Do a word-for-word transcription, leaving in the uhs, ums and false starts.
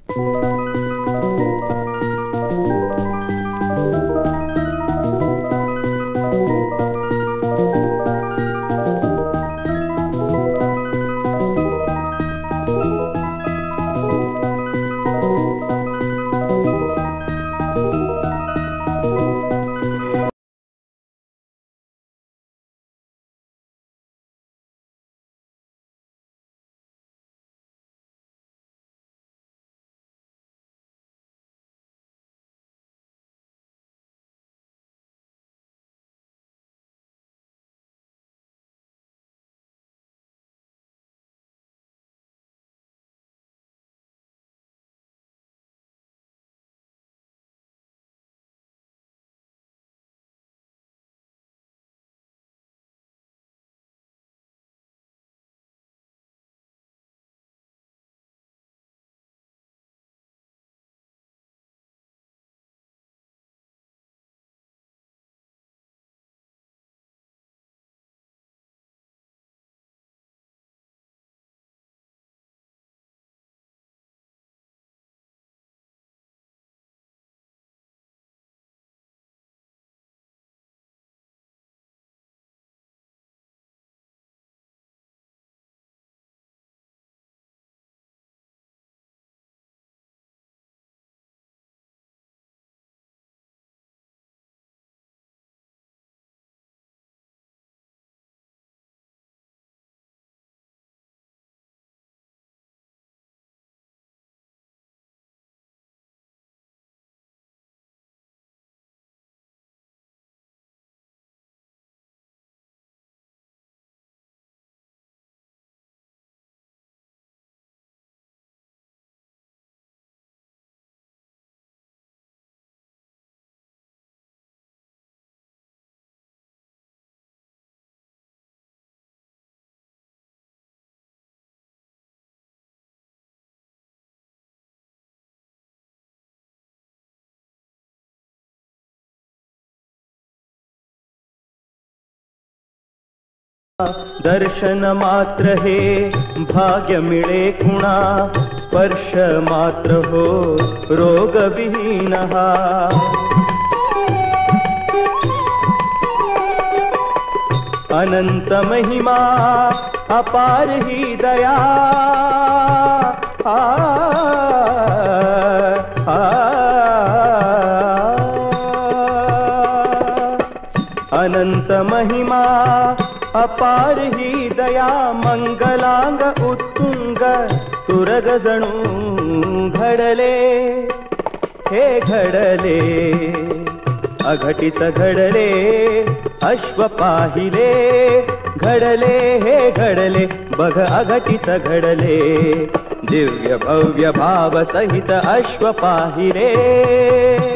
दर्शन मात्र हे भाग्य मिळे कुणा, स्पर्श मात्र हो रोगविहीन हा। अनंत महिमा अपार ही दया, आ, आ, अनंत महिमा अपार ही दया, मंगलांग उत्तुंग तुरग जणू घडले, हे घडले अघटित घडले, अश्व पाहिले घडले, हे घडले बघ अघटित घडले, दिव्य भव्य भाव सहित अश्व पाहिले।